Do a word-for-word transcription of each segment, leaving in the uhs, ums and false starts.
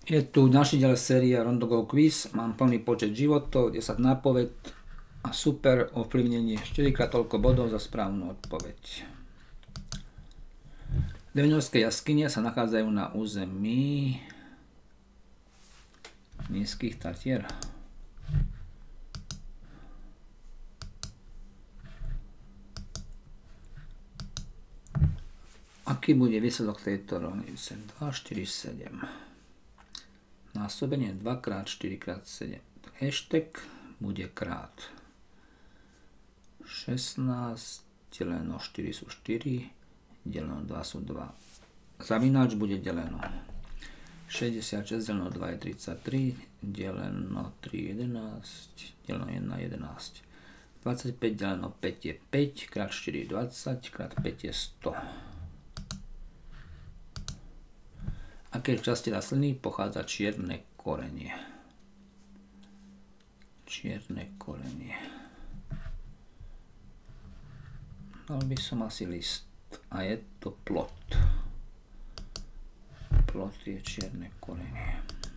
Je tu ďalší diel série Rondogo Quiz. Mám plný počet životov, desať nápoved a super ovplyvnenie. štyri krát toľko bodov za správnu odpoveď. Devinovské jaskyne sa nachádzajú na území Nízkych Tatier. Aký bude výsledok tejto rovnice? dva, štyri, sedem. Násobenie dva krát štyri krát sedem. Hashtag bude krát šestnásť, deleno štyri sú štyri, deleno dva sú dva. Zavináč bude deleno šesťdesiatšesť, deleno dva je tridsaťtri, deleno tri je jedenásť, deleno jeden je jedenásť. dvadsaťpäť deleno päť je päť, krát štyri je dvadsať, krát päť je sto. Aké časti rastliny pochádza čierne korenie? Čierne korenie. Dal by som asi list. A je to plot. Plot je čierne korenie.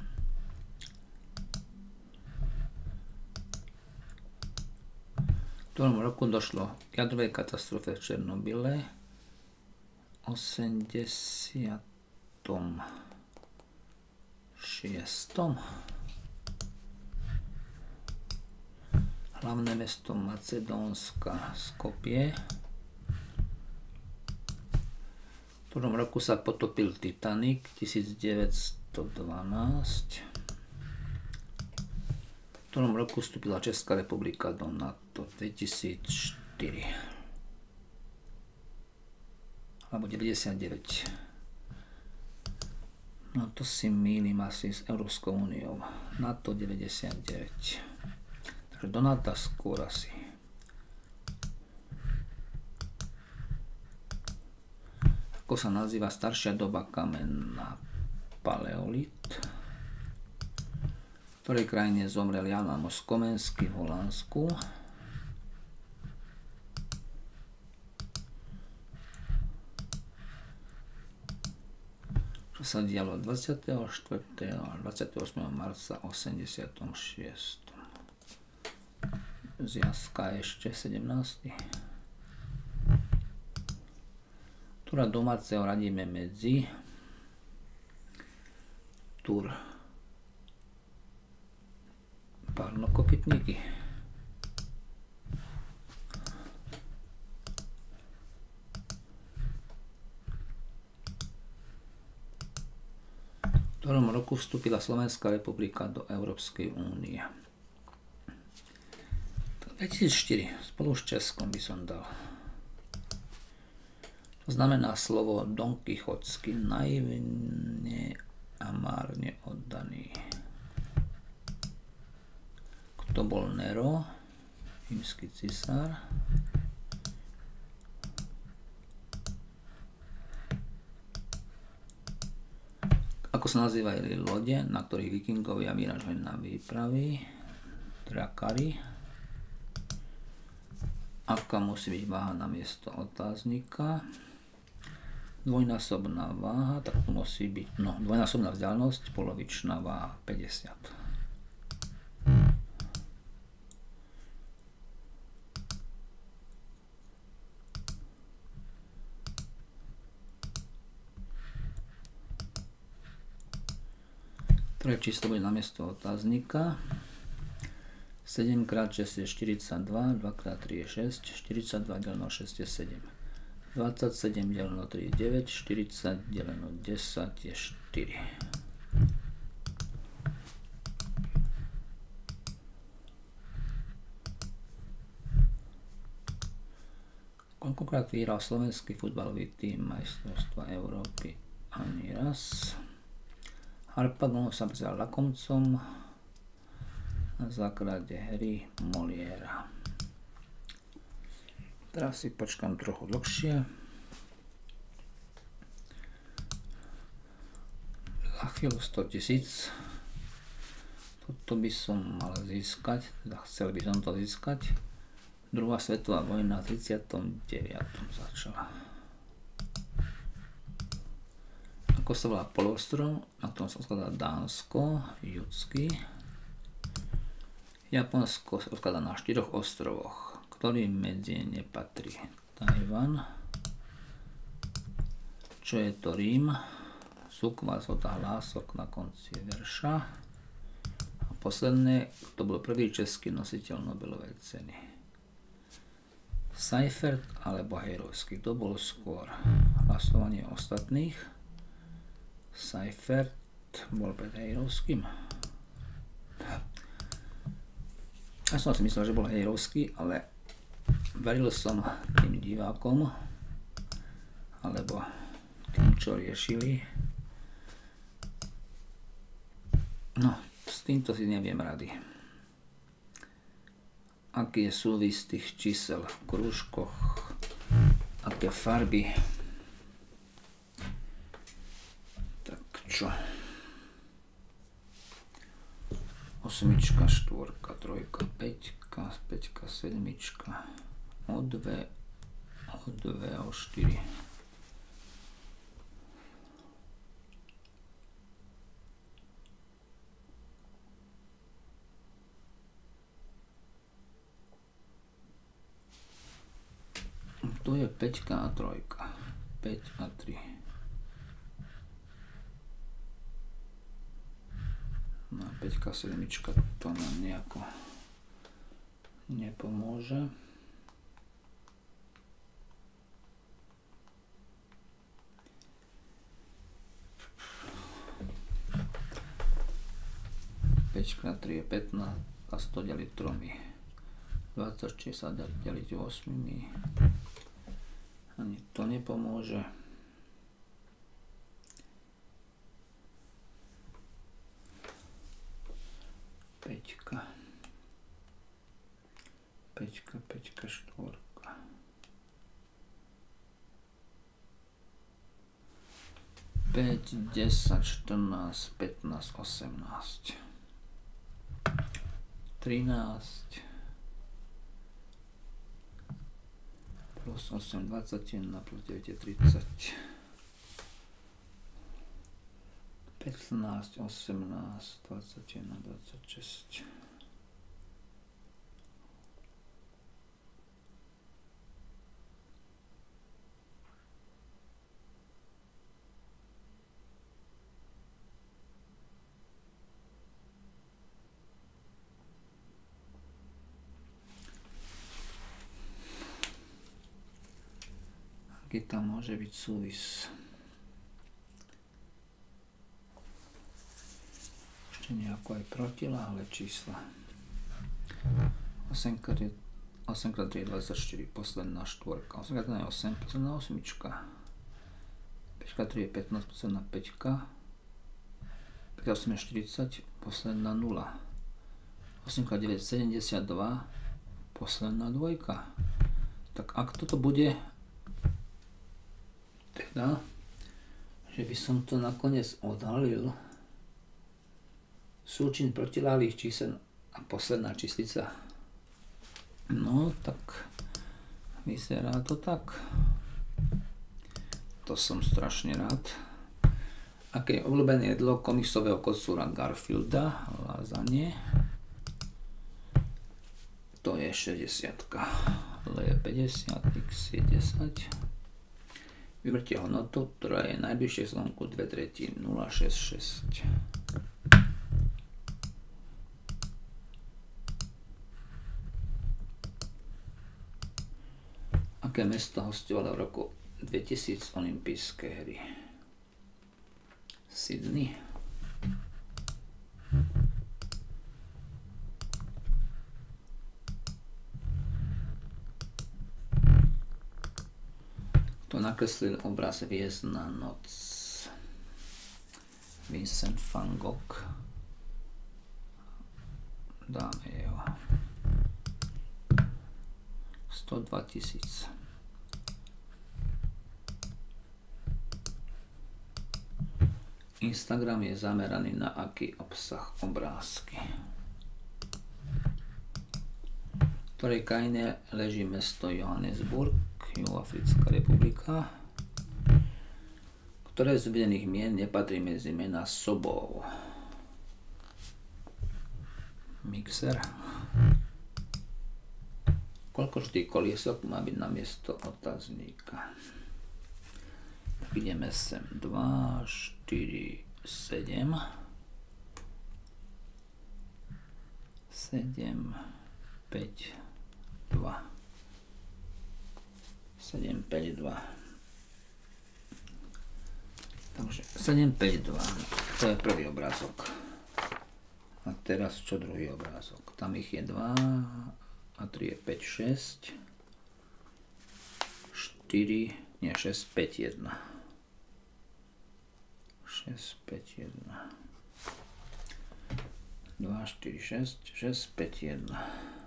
V ktorom roku došlo k jadrovej katastrofe v Černobyle? osemdesiatom šiestom. Hlavné mesto Macedónska Skopje. V ktorom roku sa potopil Titanic? tisícdeväťstodvanásť. V ktorom roku vstúpila Česká republika do NATO? dvetisícštyri. Alebo deväťdesiatdeväť. No to si mýlim asi s Európskou úniou. NATO deväťdesiatdeväť. Takže do NATO skôr asi. Ako sa nazýva staršia doba kamenná? Paleolit. V ktorej krajine zomrel Jan Amos Komenský? V Holandsku. Sa dialo dvadsiateho štvrtého a dvadsiateho ôsmeho marca osemdesiatom šiestom. Zjazka ešte sedemnásty. Túra domáceho radíme medzi túr párnokopytníky. V ktorom roku vstúpila Slovenská republika do Európskej únie? dvetisícštyri. Spolu s Českom by som dal. To znamená slovo Don Kichotsky, naivne a márne oddaný. Kto bol Nero? Rímsky cisár. Ako sa nazývajú lode, na ktorých vikingovia vyrážali na výpravy? Drakary. Aká musí byť váha na miesto otáznika? Dvojnásobná váha, tak to musí byť, no, dvojnásobná vzdialenosť, polovičná váha, päťdesiat. Ktoré číslo bude na miesto otáznika? sedem krát šesť je štyridsaťdva, dva krát tri je šesť, štyridsaťdva deleno šesť je sedem. dvadsaťsedem deleno tri je deväť, štyridsať deleno desať je štyri. Koľkokrát vyhral slovenský futbalový tím majstrovstva Európy? Ani raz. Harpagon sa vzal lakomcom na základe hry Moliéra. Teraz si počkám trochu dlhšie. Za chvíľu sto tisíc. Toto by som mal získať, teda chcel by som to získať. Druhá svetová vojna v tridsiatom deviatom začala. ako sa volá poloostrov, na ktorom sa skladá Dánsko, Judsky. Japonsko sa skladá na štyroch ostrovoch, ktorým medzi ne patrí Tajvan. Čo je to Rím? Sukma, zlatá hlások na konci verša. A posledné, to bol prvý český nositeľ Nobelovej ceny. Seifert alebo Hejrovský, to bol skôr hlasovanie ostatných. Seifert bol pred Hejrovským. Ja som si myslel, že bol Hejrovský, ale veril som tým divákom alebo tým, čo riešili. No, s týmto si neviem rady. Aký je súvis tých čísel v krúžkoch, aké farby. Tak čo? Osmička, štvorka, trojka, päťka, päťka, sedmička, o dve, o dve, o štyri. Tu je päťka a trojka. päť a tri. No a päťka a sedmička to nám nejako nepomôže. päťka a tri je pätnásť a sto deliť tromi. dvadsaťšesť sa dá deliť osem. Ani to nepomôže. Peťka. Peťka, peťka, štvorka. päť, desať, štrnásť, pätnásť, osemnásť. trinásť. Plus osem, dvadsaťjeden, plus deväť je tridsať. pätnásť, osemnásť, dvadsaťjeden, dvadsaťšesť. Aký tam môže byť súvis? Ešte nejako aj protiláhle čísla. osem krát tri je dvadsaťštyri, posledná štvorka. osem krát jedna je osem, posledná osmička. päť krát tri je pätnásť, posledná päťka. päť krát osem je štyridsať, posledná nula. osem krát deväť je sedemdesiatdva, posledná dvojka. Tak ak toto bude teda, že by som to nakoniec odhalil, súčin protiláhlych čísel a posledná číslica. No, tak vyzerá to tak. To som strašne rád. Aké je obľúbené jedlo komiksového kocúra Garfielda? Lasagne. To je šesťdesiatka. L je päťdesiat, X je desať. Vyberte hodnotu, ktorá je najbližšie slnku dve tretiny, nula šesť šesť. Aké mesto hostovalo v roku dvetisíc olympijské hry? Sydney. To nakreslil obraz Hviezdna noc. Vincent van Gogh. Dáme jeho. sto dva tisíc. Instagram je zameraný na aký obsah obrázky. V ktorej krajine leží mesto Johannesburg, Juhoafrická republika. Ktoré z uvedených mien nepatrí medzi mená sobov? Mixer. Koľko žltých koliesok má byť na miesto otázníka? Tak ideme sem. dva, štyri, sedem. sedem, päť, dva. sedem, päť, dva. Takže sedem, päť, dva. To je prvý obrázok. A teraz čo druhý obrázok? Tam ich je dva a tri je päť, šesť. štyri, nie šesť, päť, jeden. šesť, päť, jeden. dva, štyri, šesť, šesť, päť, jeden.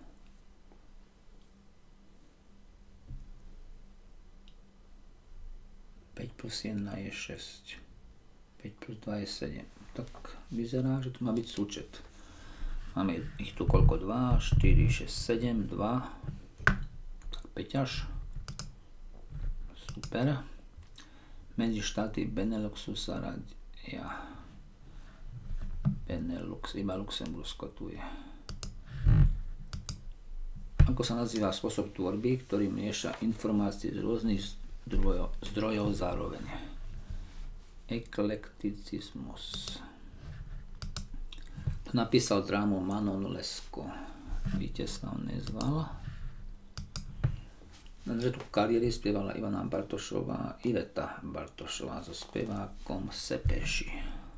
päť plus jeden je šesť. päť plus dva je sedem. Tak vyzerá, že to má byť súčet. Máme ich tu koľko? dva, štyri, šesť, sedem, dva. Tak päť až. Super. Medzi štáty Beneluxu sa radia. Benelux, iba Luxembursko tu je. Ako sa nazýva spôsob tvorby, ktorý mieša informácie z rôznych zdrojov, zdrojov zároveň? Eklekticizmus. To napísal drámu Manon Lescaut. Víťaz sa on nezval. Na začiatku kariéry spievala Ivana Bartošová, Iveta Bartošová so spevákom Sepeši.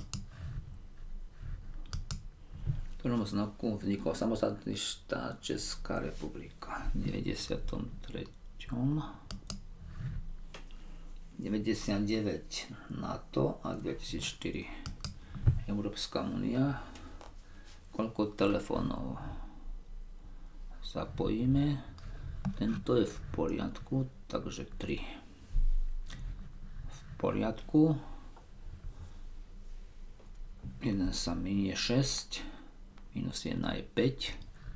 V ktorom znaku vznikol samostatný štát Česká republika. V deväťdesiatom treťom. deväťdesiatdeväť NATO a dvetisícštyri Európska únia. Koľko telefónov zapojíme? Tento je v poriadku, takže tri. V poriadku. jeden sa minie šesť. Minus jedna je päť.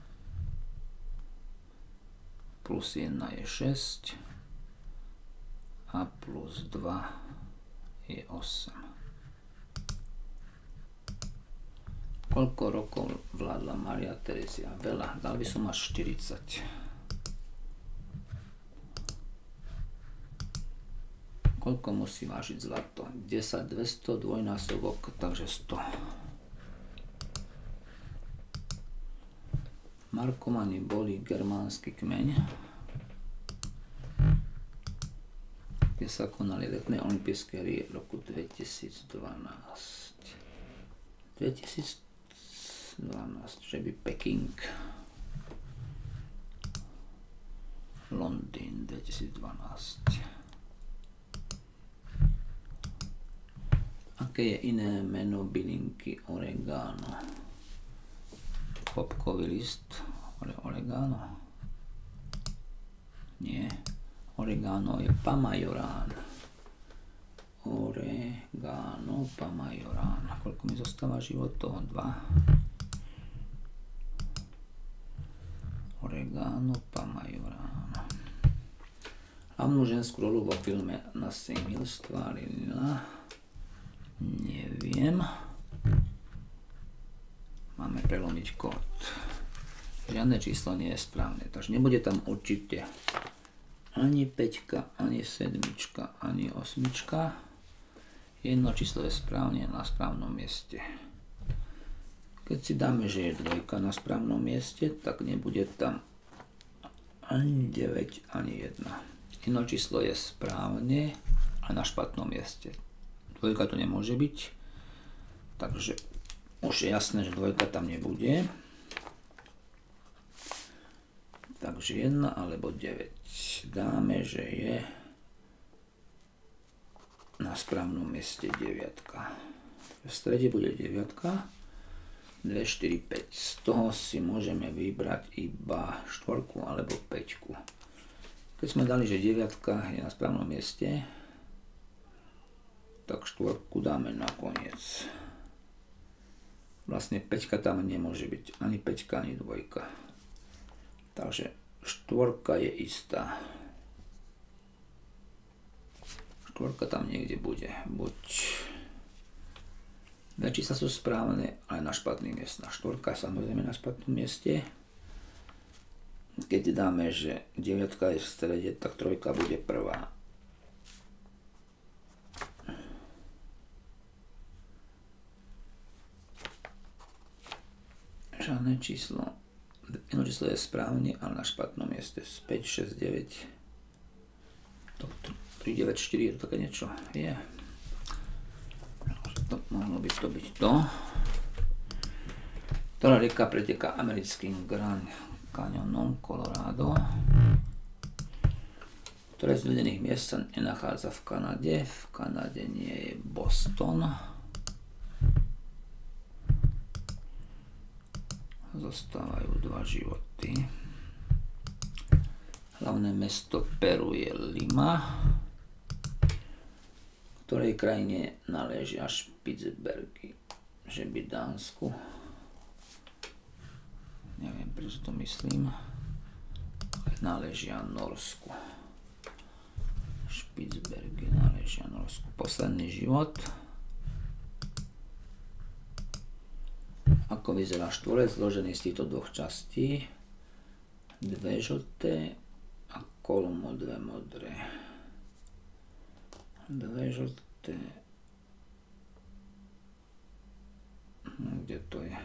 Plus jedna je šesť. A plus dva je osem. Koľko rokov vládla Mária Terezia? Veľa. Dal by som až štyridsať. Koľko musí vážiť zlato? desať, dvesto, dvojnásobok, takže sto. Markomani boli germánsky kmeň, kde sa konali letné olympijské hry v roku dvetisícdvanásť. dvetisícdvanásť, že by Peking. Londýn dvetisícdvanásť. Aké je iné meno bylinky oregano? Popkový list, oregano? Nie. Oregano je pamajorán. Oregano, pamajorán. Koľko mi zostáva životov? Dva. Oregano, pamajorán. Hlavnú ženskú rolu vo filme Nothing Hill stvárila. Neviem. Máme prelomiť kód. Žiadne číslo nie je správne, takže nebude tam určite ani päťka, ani sedmička, ani osmička. Jedno číslo je správne na správnom mieste. Keď si dáme, že je dvojka na správnom mieste, tak nebude tam ani deväť, ani jedna. Jedno číslo je správne a na špatnom mieste. Dvojka to nemôže byť, takže už je jasné, že dvojka tam nebude. Takže jedna alebo deväť. Dáme, že je na správnom mieste deviatka. V strede bude deviatka. dva, štyri, päť. Z toho si môžeme vybrať iba štvorku alebo päťku. Keď sme dali, že deviatka je na správnom mieste, tak štvorku dáme nakoniec. Vlastne päťka tam nemôže byť. Ani päťka, ani dvojka. Takže štvorka je istá. Štvorka tam niekde bude. Buď dve čísla sú správne, ale na špatným mieste. Štvorka samozrejme na špatnom mieste. Keď dáme, že deviatka je v strede, tak trojka bude prvá. Žiadne číslo. Jedno číslo je správne, ale na špatnom mieste. päť, šesť, deväť. tri, deväť, štyri je to také niečo. Je. To, mohlo by to byť to. Ktorá rieka preteká americkým Grand Canyonom Colorado, ktoré z uvedených miest sa nenachádza v Kanade. V Kanade nie je Boston. Zostávajú dva životy. Hlavné mesto Peru je Lima. V ktorej krajine náležia Špicbergy, že by Dánsku. Neviem, prečo to myslím. Náležia Norsku. Špicbergy náležia Norsku. Posledný život. Ako vyzerá štvorec zložený z týchto dvoch častí? Dve žlté a kolmo dve modré. Dve žlté. Kde to je?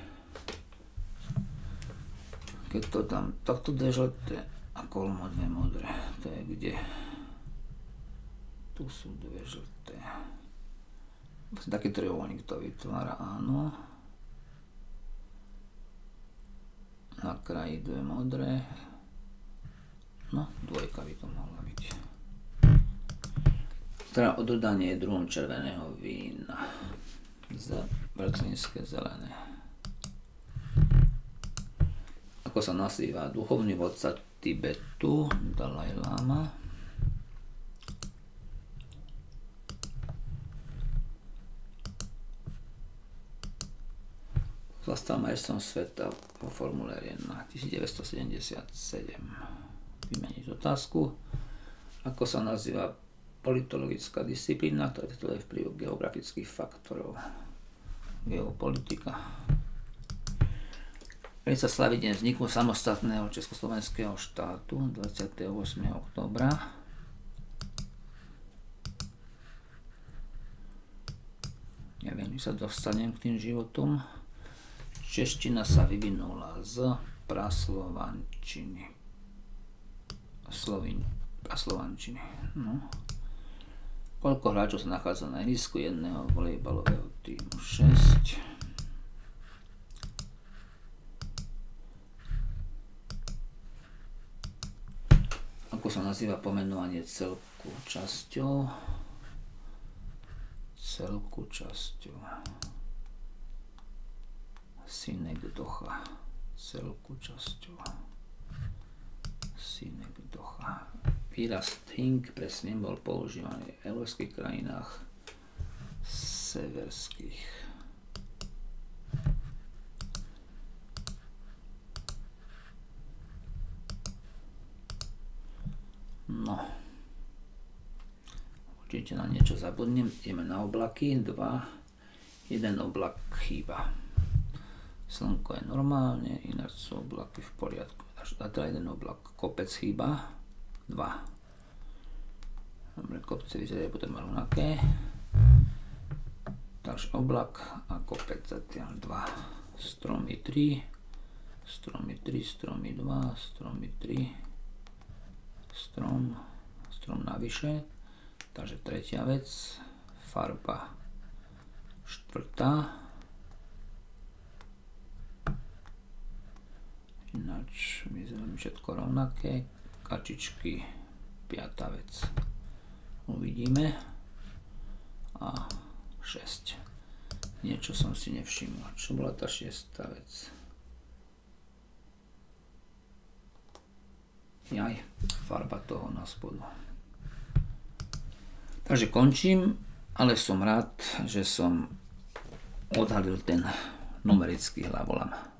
Keď to dám takto dve žlté a kolmo dve modré. To je kde? Tu sú dve žlté. Taký trojuholník to vytvára, áno. Na kraji dve modré. No, dvojka by to mohla byť. Teda odhodanie je druhom červeného vína. Za vrchlínske zelené. Ako sa nazýva duchovný vodca Tibetu, Dalaj Lama. Zastal majstrom sveta vo Formule jedna devätnásťsedemdesiatsedem. Vymeniť otázku. Ako sa nazýva politologická disciplína, ktorá je vplyv geografických faktorov. Geopolitika. Keď sa slaví deň vzniku samostatného československého štátu dvadsiateho ôsmeho októbra. Neviem, či sa dostanem k tým životom. Čeština sa vyvinula z praslovančiny. Slovin, praslovančiny. No. Koľko hráčov sa nachádza na ihrisku jedného volejbalového týmu? šesť. Ako sa nazýva pomenovanie celku časťou? Celku časťou. Synekdocha. Celku časťou. Synekdocha. Výraz think presne bol používaný v európskych krajinách severských. No. Určite na niečo zabudnem. Ideme na oblaky. Dva. Jeden oblak chýba. Slnko je normálne, ináč sú oblaky v poriadku. A teda jeden oblak, kopec chýba, dva. Dobre, kopce vyzerajú potom rovnaké. Takže oblak a kopec zatiaľ dva. Stromy tri, stromy tri, stromy dva, stromy tri, strom, strom navyše. Takže tretia vec, farba štvrtá. Ináč vyzerá všetko rovnaké. Kačičky, piata vec. Uvidíme. A šesť. Niečo som si nevšimol. Čo bola tá šiesta vec? Jaj, farba toho na spodu. Takže končím, ale som rád, že som odhalil ten numerický hlavolam.